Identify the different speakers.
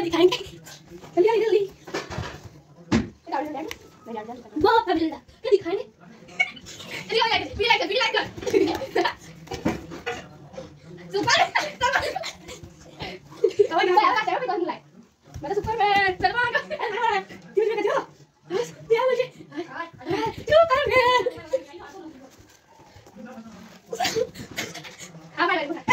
Speaker 1: दिखाएंगे। जल्दी जल्दी बहुत जल्दी क्या दिखाएंगे। Superman, terbang. Dia kata, "Terus dia lagi. Superman." Apa lagi?